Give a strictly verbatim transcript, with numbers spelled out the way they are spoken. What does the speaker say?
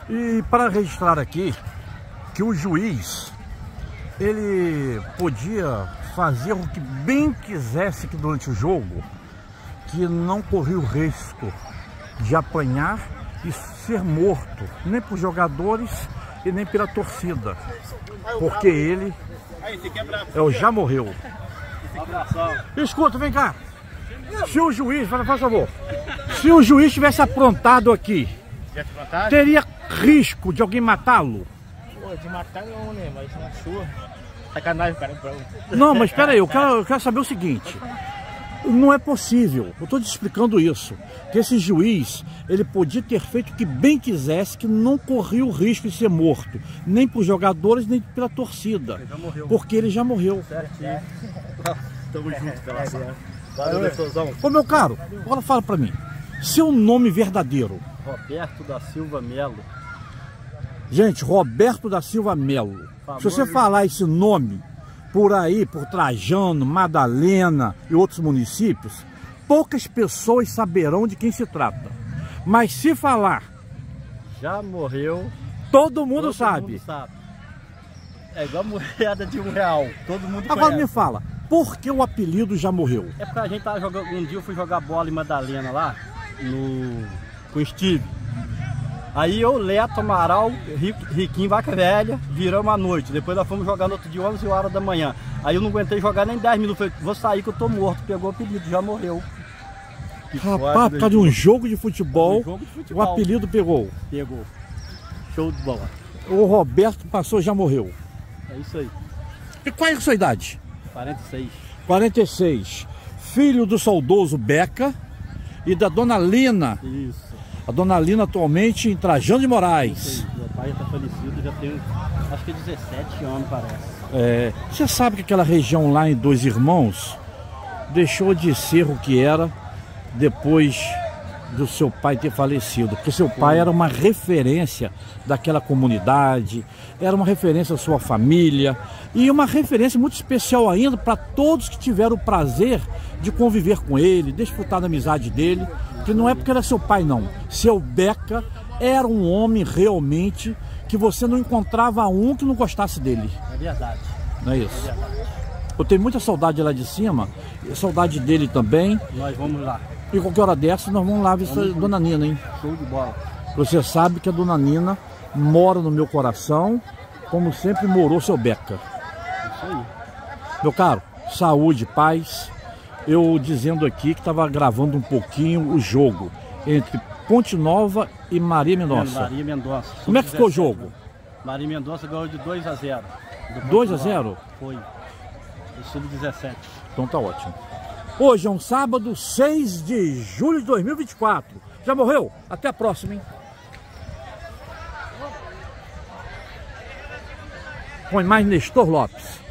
E para registrar aqui que o juiz, ele podia fazer o que bem quisesse aqui durante o jogo, que não corria o risco de apanhar e ser morto, nem por jogadores e nem pela torcida, porque ele é, já morreu. Escuta, vem cá. Se o juiz, faz favor, se o juiz tivesse aprontado aqui, teria risco de alguém matá-lo? Pô, de matar não, né? Mas na sua. Sacanagem, cara. Não, mas espera aí, eu quero, eu quero saber o seguinte. Não é possível, eu estou te explicando isso, que esse juiz, ele podia ter feito o que bem quisesse, que não corria o risco de ser morto, nem por jogadores, nem pela torcida, ele já morreu. Porque ele já morreu. Certinho. Tamo junto, pela ação. Valeu, Leitozão. Ô meu caro, agora fala pra mim, seu nome verdadeiro? Roberto da Silva Melo. Gente, Roberto da Silva Melo. Se você falar esse nome por aí, por Trajano, Madalena e outros municípios, poucas pessoas saberão de quem se trata. Mas se falar, já morreu, todo mundo, todo sabe. mundo sabe. É igual a moeda de um real, todo mundo Agora conhece. Me fala, por que o apelido já morreu? É porque a gente tava jogando, um dia eu fui jogar bola em Madalena lá, no, com o Steve. Aí eu, Leto, Amaral, Riquinho, Vaca Velha, viramos à noite. Depois nós fomos jogar no outro dia, onze horas da manhã. Aí eu não aguentei jogar nem dez minutos. Falei, vou sair que eu tô morto. Pegou o apelido, já morreu. Que Rapaz, por causa de um jogo de futebol, um jogo de futebol, o apelido pegou. Pegou. Show de bola. O Roberto passou, já morreu. É isso aí. E qual é a sua idade? quarenta e seis. quarenta e seis. Filho do saudoso Beca e da dona Lina. Isso. A dona Lina atualmente em Trajano de Moraes. Meu pai está falecido, já tem acho que dezessete anos, parece. É, você sabe que aquela região lá em Dois Irmãos deixou de ser o que era depois do seu pai ter falecido. Porque seu pai era uma referência daquela comunidade, era uma referência da sua família e uma referência muito especial ainda para todos que tiveram o prazer de conviver com ele, desfrutar da amizade dele. Que não é porque era seu pai, não. Seu Beca era um homem realmente que você não encontrava um que não gostasse dele. É verdade. Não é isso? É verdade. Eu tenho muita saudade lá de cima, saudade dele também. Nós vamos lá. E qualquer hora dessa nós vamos lá ver a dona Nina, hein? Show de bola. Você sabe que a dona Nina mora no meu coração, como sempre morou seu Beca. Isso aí. Meu caro, saúde, paz. Eu dizendo aqui que estava gravando um pouquinho o jogo entre Ponte Nova e Maria Mendonça. Maria Mendonça. Como é que ficou o jogo? Maria Mendonça ganhou de dois a zero. dois a zero? Foi. O sub dezessete. Então tá ótimo. Hoje é um sábado, seis de julho de dois mil e vinte e quatro. Já morreu? Até a próxima, hein? Põe mais Nestor Lopes.